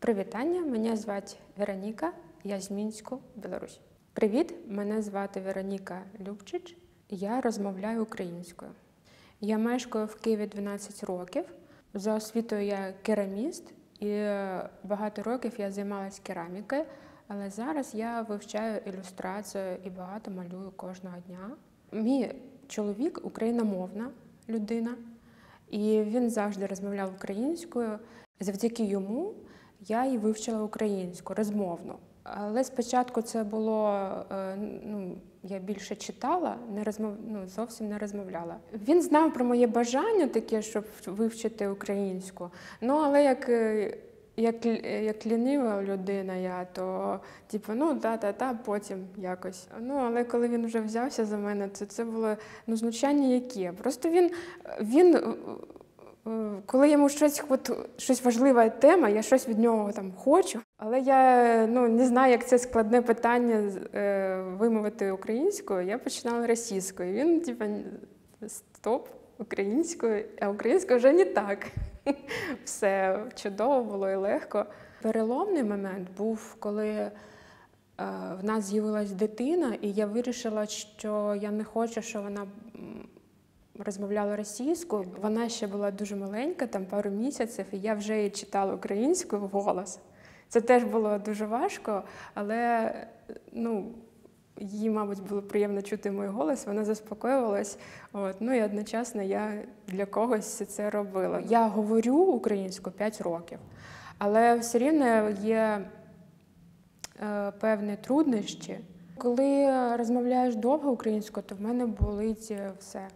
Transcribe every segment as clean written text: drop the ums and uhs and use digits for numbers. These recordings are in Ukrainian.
Привітання, мене звати Вероніка, я з Мінську, Білорусь. Привіт, мене звати Вероніка Любчич, я розмовляю українською. Я мешкаю в Києві 12 років, за освітою я кераміст і багато років я займалася керамікою, але зараз я вивчаю ілюстрацію і багато малюю кожного дня. Мій чоловік – україномовна людина, і він завжди розмовляв українською. Завдяки йому я і вивчила українську, розмовну. Але спочатку це було, я більше читала, зовсім не розмовляла. Він знав про моє бажання таке, щоб вивчити українську. Але як лінива людина я, то потім якось. Але коли він вже взявся за мене, то це було знущання яке. Просто він коли йому щось важлива тема, я щось від нього хочу, але я не знаю, як це складне питання вимовити українською, я починала російською. Він стоп, українською, а українською вже не так. Все чудово було і легко. Переломний момент був, коли в нас з'явилась дитина, і я вирішила, що я не хочу, щоб вона розмовляла російською. Вона ще була дуже маленька, пару місяців, і я вже її читала українською вголос. Це теж було дуже важко, але їй, мабуть, було приємно чути мій голос, вона заспокоювалась. І одночасно я для когось це робила. Я говорю українською 5 років, але все рівно є певні труднощі. Коли розмовляєш довго українською, то в мене болить все.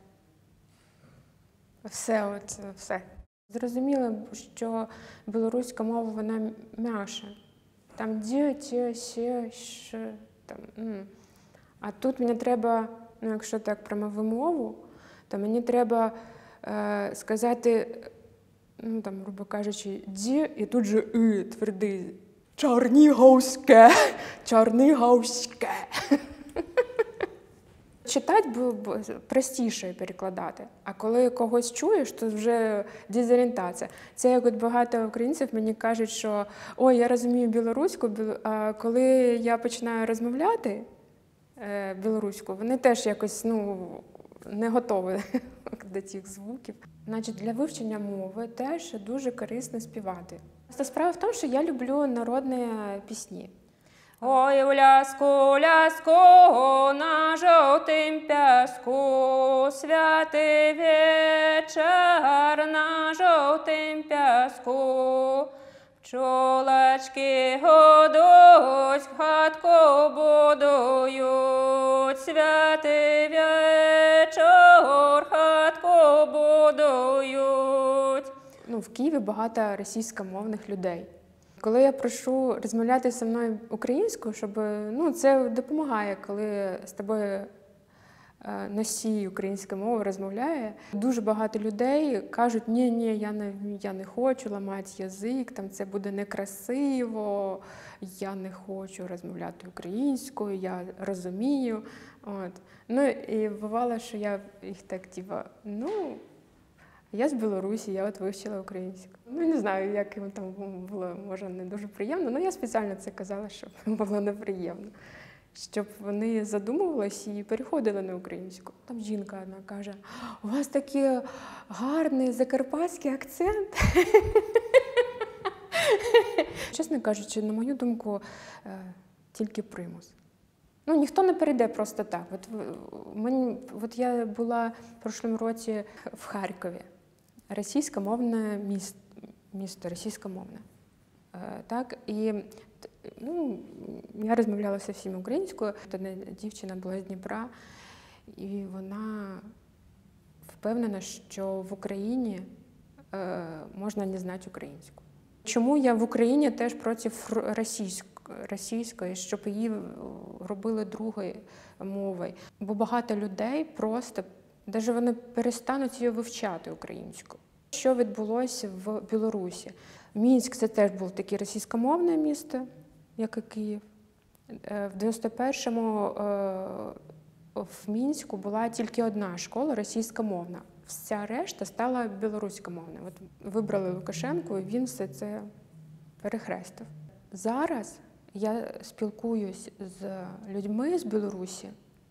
Все. Зрозуміло, що білоруська мова, вона м'яша. Там ді, ті, сі, ш, А тут мені треба, якщо так про мою мову, то мені треба сказати, грубо кажучи, ді, і тут же твердий. Чернігівське. Читати було простіше перекладати, а коли когось чуєш, то вже дезорієнтація. Це як багато українців мені кажуть, що «Ой, я розумію білоруську», а коли я починаю розмовляти білоруською, вони теж якось не готові до цих звуків. Для вивчення мови теж дуже корисно співати. Справа в тому, що я люблю народні пісні. Ой, в ляску, на жовтим пяску, святий вечір на жовтим пяску. Пчолочки годують, хатку будують, святий вечір хатку будують. В Києві багато російськомовних людей. Коли я прошу розмовляти зі мною українською, це допомагає, коли з тобою носій української мови розмовляє. Дуже багато людей кажуть, ні, я не хочу ламати язик, це буде некрасиво, я не хочу розмовляти українською, я розумію. І бувало, що я їх так, я з Білорусі, я вивчила українську. Не знаю, як їм там було, може, не дуже приємно, але я спеціально це казала, щоб було неприємно. Щоб вони задумувались і переходили на українську. Там жінка одна каже, у вас такий гарний закарпатський акцент. Чесно кажучи, на мою думку, тільки примус. Ніхто не перейде просто так. Я була в прошлому році в Харкові. Російськомовне місто, російськомовне. І я розмовляла зі всіма українською. Одна дівчина була з Дніпра, і вона впевнена, що в Україні можна не знати українську. Чому я в Україні теж проти російської, щоб її робили другою мовою? Бо багато людей просто, навіть вони перестануть її вивчати українську. Що відбулося в Білорусі? Мінськ – це теж був таке російськомовне місто, як і Київ. В 91-му в Мінську була тільки одна школа російськомовна. Вся решта стала білоруськомовною. Вибрали Лукашенко, і він все це перехрестив. Зараз я спілкуюсь з людьми з Білорусі,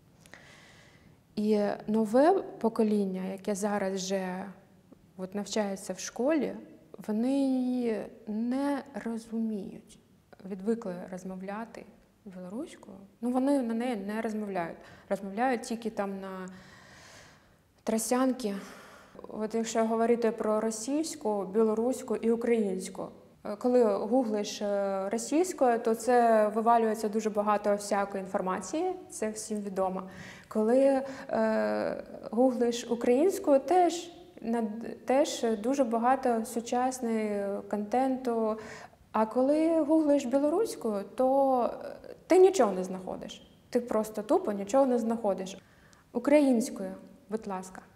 і нове покоління, яке зараз вже навчається в школі, вони її не розуміють. Відвикли розмовляти білоруською. Вони на неї не розмовляють. Розмовляють тільки там на тросянки. Якщо говорити про російську, білоруську і українську, коли гуглиш російською, то це вивалюється дуже багато всякої інформації, це всім відомо. Коли гуглиш українською, теж дуже багато сучасного контенту. А коли гуглиш білоруською, то ти нічого не знаходиш. Ти просто тупо нічого не знаходиш. Українською, будь ласка.